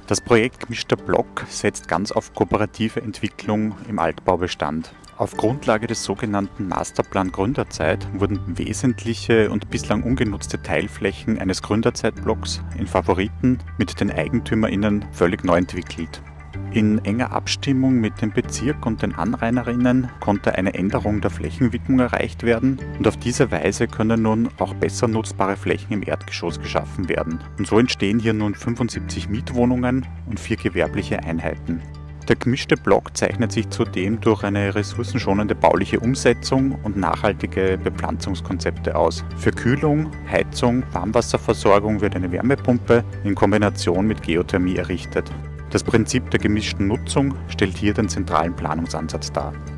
Das Projekt Gemischter Block setzt ganz auf kooperative Entwicklung im Altbaubestand. Auf Grundlage des sogenannten Masterplan Gründerzeit wurden wesentliche und bislang ungenutzte Teilflächen eines Gründerzeitblocks in Favoriten mit den EigentümerInnen völlig neu entwickelt. In enger Abstimmung mit dem Bezirk und den AnrainerInnen konnte eine Änderung der Flächenwidmung erreicht werden und auf diese Weise können nun auch besser nutzbare Flächen im Erdgeschoss geschaffen werden. Und so entstehen hier nun 75 Mietwohnungen und 4 gewerbliche Einheiten. Der gemischte Block zeichnet sich zudem durch eine ressourcenschonende bauliche Umsetzung und nachhaltige Bepflanzungskonzepte aus. Für Kühlung, Heizung, Warmwasserversorgung wird eine Wärmepumpe in Kombination mit Geothermie errichtet. Das Prinzip der gemischten Nutzung stellt hier den zentralen Planungsansatz dar.